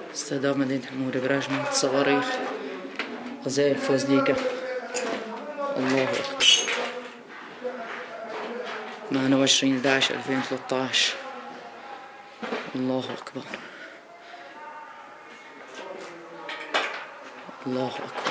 استهداف مدينة حمودة برشمة صواريخ غزايل فوزليكا. الله أكبر. 28/11/2013. الله أكبر. الله أكبر.